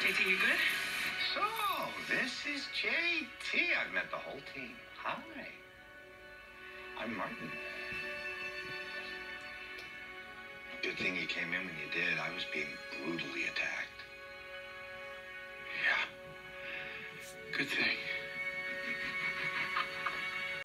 JT, you good? So, this is JT. I've met the whole team. Hi. I'm Martin. Good thing you came in when you did. I was being brutally attacked. Yeah. Good thing.